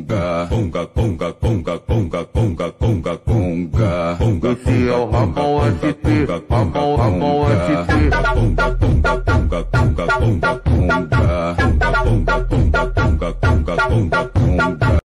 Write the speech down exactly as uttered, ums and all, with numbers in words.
conga, conga, conga, conga, conga, conga, conga, conga. Esse é o Ramon S P, Ramon, Ramon S